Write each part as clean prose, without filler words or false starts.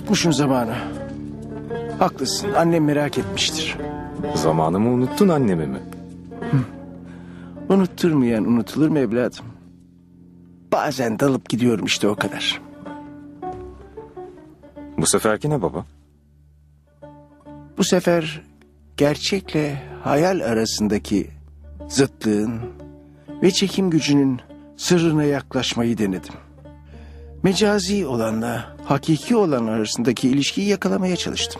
Unutmuşsun zamanı. Haklısın, annem merak etmiştir. Zamanımı unuttun, annemi mi? Unutturmayan unutulur mu evladım? Bazen dalıp gidiyorum işte, o kadar. Bu seferki ne baba? Bu sefer gerçekle hayal arasındaki zıtlığın ve çekim gücünün sırrına yaklaşmayı denedim. Mecazi olanla hakiki olan arasındaki ilişkiyi yakalamaya çalıştım.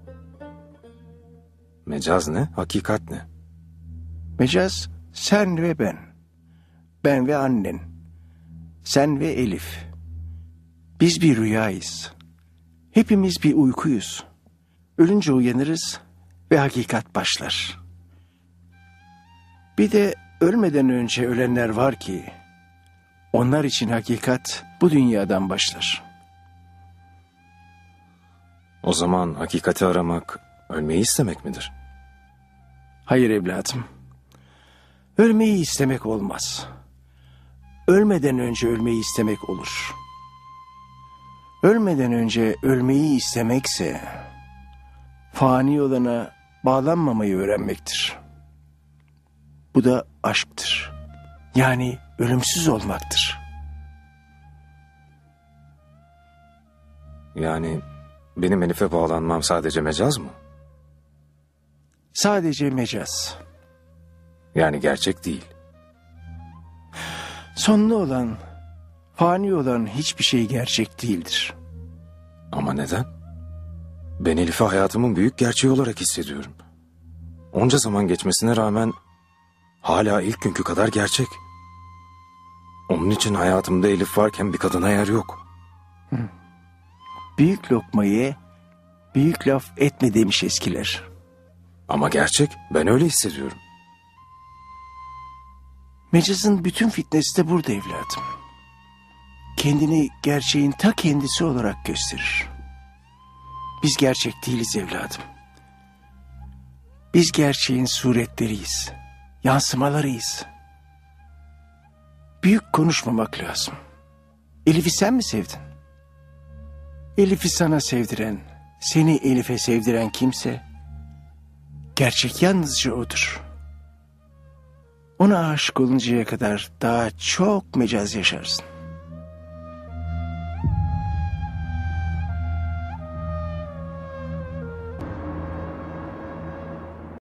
Mecaz ne? Hakikat ne? Mecaz sen ve ben. Ben ve annen. Sen ve Elif. Biz bir rüyayız. Hepimiz bir uykuyuz. Ölünce uyanırız ve hakikat başlar. Bir de ölmeden önce ölenler var ki, onlar için hakikat bu dünyadan başlar. O zaman hakikati aramak, ölmeyi istemek midir? Hayır evladım. Ölmeyi istemek olmaz. Ölmeden önce ölmeyi istemek olur. Ölmeden önce ölmeyi istemekse, fani olana bağlanmamayı öğrenmektir. Bu da aşktır. Yani ölümsüz olmaktır. Yani benim Elif'e bağlanmam sadece mecaz mı? Sadece mecaz. Yani gerçek değil. Sonlu olan, fani olan hiçbir şey gerçek değildir. Ama neden? Ben Elif'i hayatımın büyük gerçeği olarak hissediyorum. Onca zaman geçmesine rağmen hala ilk günkü kadar gerçek. Onun için hayatımda Elif varken bir kadına yer yok. Büyük lokma ye, büyük laf etme demiş eskiler. Ama gerçek, ben öyle hissediyorum. Mecazın bütün fitnesi de burada evladım. Kendini gerçeğin ta kendisi olarak gösterir. Biz gerçek değiliz evladım. Biz gerçeğin suretleriyiz, yansımalarıyız. Büyük konuşmamak lazım. Elif'i sen mi sevdin? Elif'i sana sevdiren, seni Elif'e sevdiren kimse, gerçek yalnızca odur. Ona aşık oluncaya kadar daha çok mecaz yaşarsın.